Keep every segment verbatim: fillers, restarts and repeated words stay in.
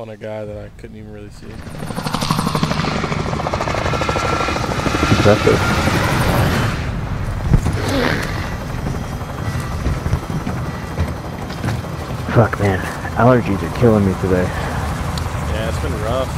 on a guy that I couldn't even really see. Impressive. Fuck, man. Allergies are killing me today. Yeah, it's been rough.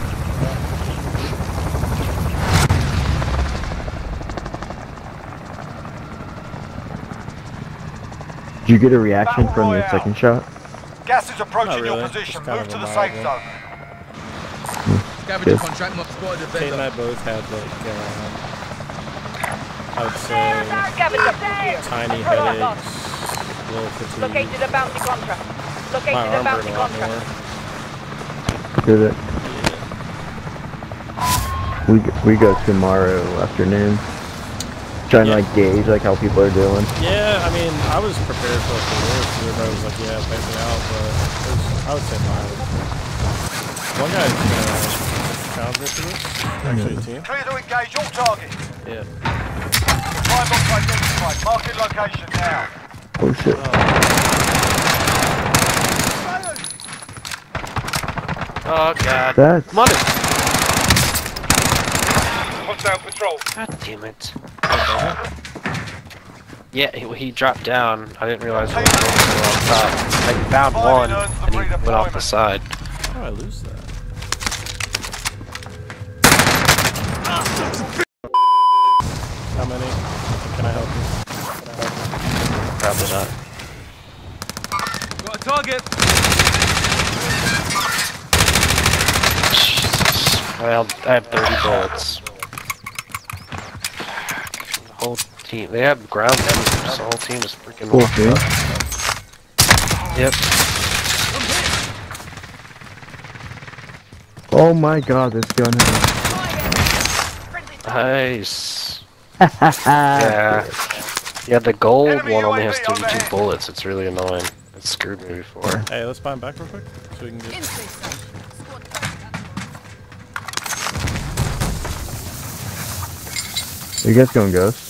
Did you get a reaction from your second shot? Gas is approaching really. your position. Just Move to kind the of a safe mild zone. Scavenger contract not spotted a Kate and I vendor. both had like, uh, I would say, Scavenger here. tiny Product headaches, lost. a little fatigue. Located a bounty contract. My Located a arm hurt bounty a lot contract. more. Did it? We we go tomorrow afternoon. Trying Yeah. to like gauge like how people are doing. Yeah, I mean, I was prepared for like, the worst. Everybody was like, yeah, take me out, but it was, I would say mild. One guy uh, found it to us, actually a team. Clear to engage all targets. Yeah. Supply box identified. Marking location now. Oh shit. Oh god. That's Come on in. Hostile patrol. God damn it. Yeah, he, he dropped down. I didn't realize he was going off top. I found one and he went off the side. How did I lose that? How many? Can I help you? Can I help you? Probably not. Got a target. Well, I have thirty bullets. The whole team. They have ground members. The whole team is freaking cool, locked dude. up. Yep. Oh my god, this gun has Nice. Yeah. Yeah, the gold Enemy one only U A has V on thirty-two there. bullets. It's really annoying. It screwed me before. Hey, let's buy him back real quick, so we can get... you guys going ghost?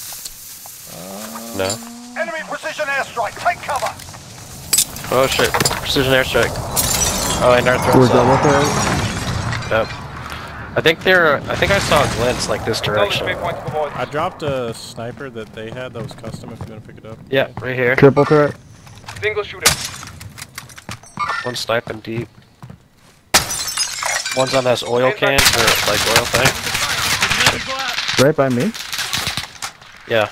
No. Enemy precision airstrike. Take cover. Oh shit. Precision airstrike. Oh, and our We're throats double up. threat. Yep. I think they're. I think I saw a glimpse like this direction. I dropped a sniper that they had that was custom if you want to pick it up. Yeah, right here. Triple threat. Single shooter. One sniping deep. One's on this oil can or like oil thing. Right by me. Yeah.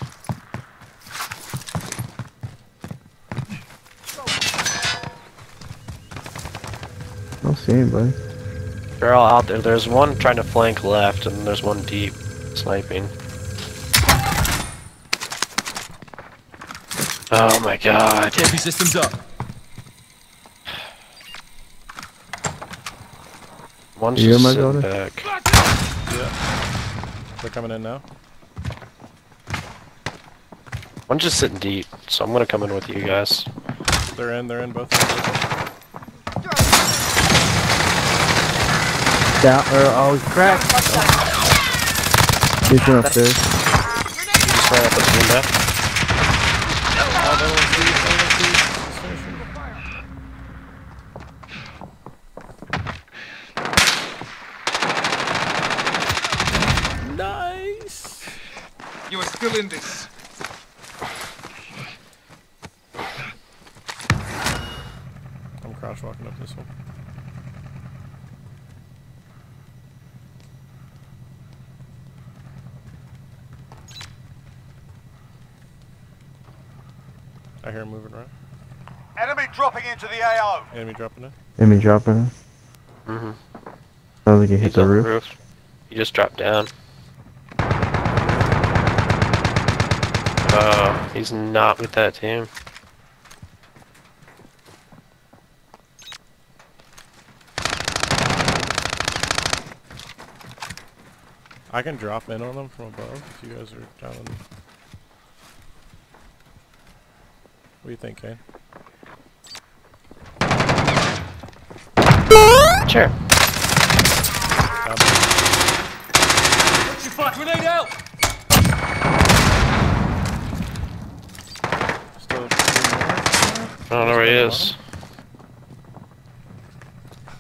I don't see anybody. They're all out there. There's one trying to flank left, and there's one deep sniping. Oh my god. K P systems up. One's You hear just my sitting daughter? back. Yeah. They're coming in now. One's just sitting deep, so I'm gonna come in with you guys. They're in, they're in both. Down, or oh, he's cracked. He's going upstairs. You just ran up this window. Nice! You are still in this. I'm crouch walking up this one. I hear him moving around. Enemy dropping into the A O. Enemy dropping in. Enemy dropping. Mm-hmm. Sounds like he hit He's the on roof. the roof. He just dropped down. Oh, he's not with that team. I can drop in on them from above if you guys are down. In... What do you think, Kane? Sure. Down. Watch your fuck. Grenade out. Still. I don't know where he is.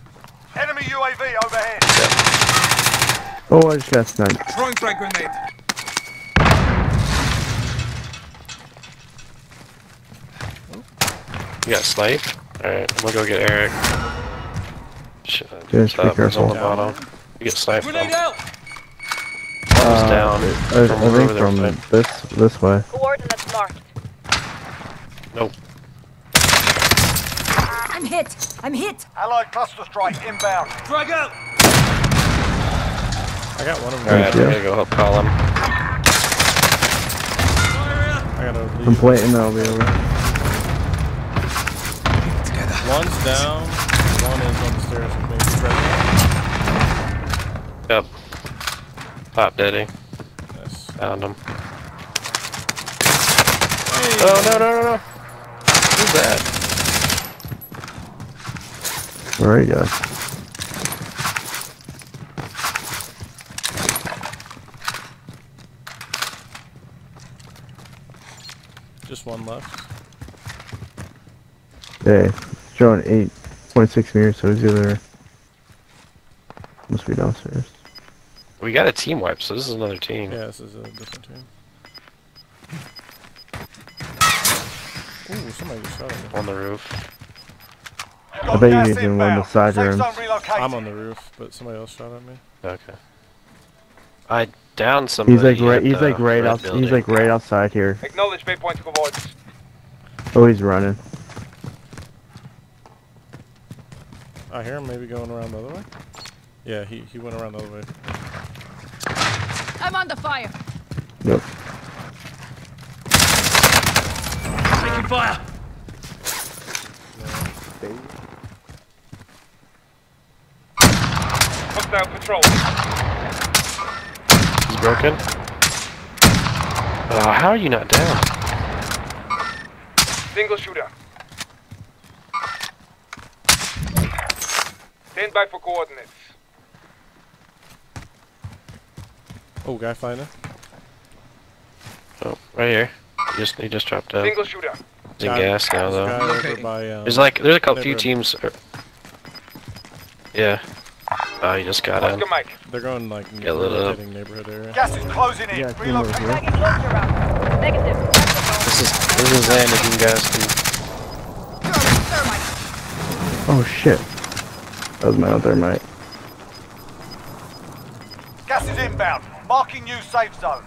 Enemy U A V overhead. Oh, I just got sniped. Throwing frag grenade. You got sniped? Alright, I'm gonna go get Eric. Shit. Just be Stop, he's on careful. the bottom. You get sniped though. Grenade out. One was down. I, I From think over there, from right? this this way. Coordinates marked. Nope. I'm hit. I'm hit. Allied cluster strike inbound. Frag out. I got one of them. Alright, I'm you. gonna go help call him. Fire out. I gotta leave. I'm planting, I'll be over. One's down. One is on the stairs with me. Right Yep. Pop Daddy. now. Nice. Found him. Oh, no, no, no, no. Who's that? Where are you guys? Just one left. Hey, showing eight point six meters, so he's either must be downstairs. We got a team wipe, so this is another team. Yeah, this is a different team. Ooh, somebody just shot at me. On the roof. Got I bet you gas he's in one of inbound. the side Safe rooms. zone relocated. I'm on the roof, but somebody else shot at me. Okay. I downed somebody. He's like right. at He's the like right red out. He's building. like right outside here. Acknowledge waypoint avoidance. Oh, he's running. I hear him maybe going around the other way. Yeah, he, he went around the other way. I'm under fire. Nope. Taking fire. Hostile patrol. He's broken. Oh, how are you not down? Single shooter. Stand by for coordinates. Oh, guy fighting. Oh, right here. He just he just dropped down. Single shooter. He's in Guy- gas now there's a though. guy over Locating. by, um, There's like there's a couple few neighborhood. teams. er, Yeah. Oh, he just got in. Oscar Mike. They're going like Get lit up. rotating neighborhood area. Gas is closing in. Yeah, team Relocate. over here. Tagging closer round. Negative. This is this is land if you guys can. Oh shit. That was my other mate. Gas is inbound. Marking new safe zone.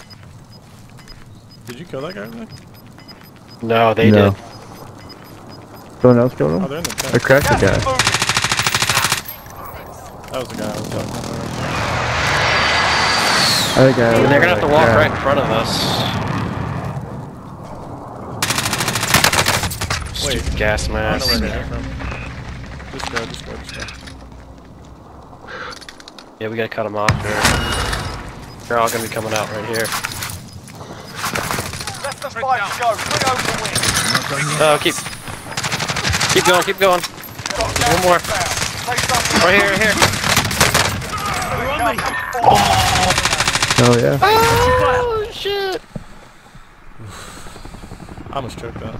Did you kill that guy? Really? No, they No. did. Someone else killed Oh, him? they're in the I tent. cracked the Gas is guy. moving. That was the guy I was talking about. I think I And they're gonna have to walk yeah. right in front of us. Wait. Stupid gas I know mask. where they're from. Just go, just go, just go. Yeah, we gotta cut them off here. They're all gonna be coming out right here. Less than five to go. Three over the win. Oh, keep, keep going, keep going. Got gas One more. inbound. Safe zone Right here, right here. Oh yeah. Oh shit! I almost choked that.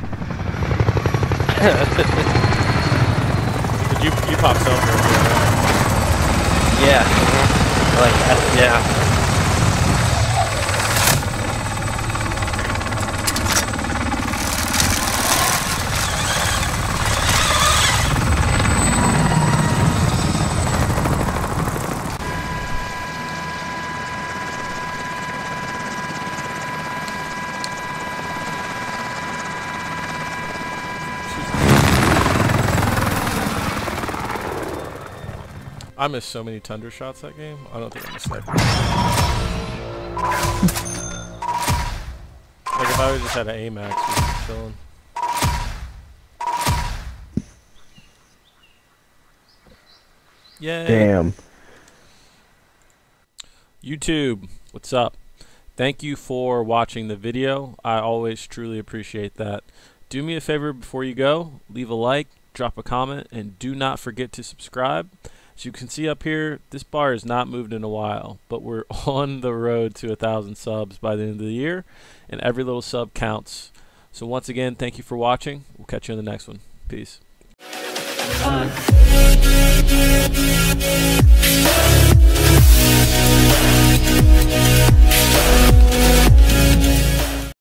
Did you you pop self here? Yeah. Like, uh, yeah. I missed so many Tundra shots that game. I don't think I'm a sniper. Like if I would just had an A max, we'd be chilling. Yay! Damn. YouTube, what's up? Thank you for watching the video. I always truly appreciate that. Do me a favor before you go, leave a like, drop a comment, and do not forget to subscribe. As you can see up here, this bar has not moved in a while, but we're on the road to a thousand subs by the end of the year, and every little sub counts. So once again, thank you for watching. We'll catch you in the next one. Peace. Come on.